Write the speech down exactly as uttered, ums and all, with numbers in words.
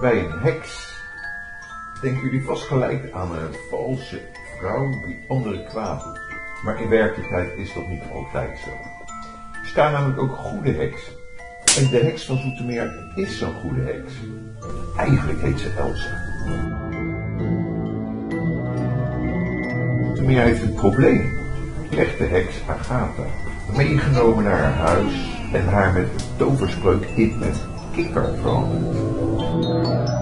bij een heks. Denken jullie vast gelijk aan een valse vrouw die anderen kwaad doet. Maar in werkelijkheid is dat niet altijd zo. Er staan namelijk ook goede heksen. En de heks van Zoetermeer is zo'n goede heks. Eigenlijk heet ze Elsa. Zoetermeer heeft een probleem. Legt de heks Agatha meegenomen naar haar huis en haar met een toverspreuk in een kikker veranderd.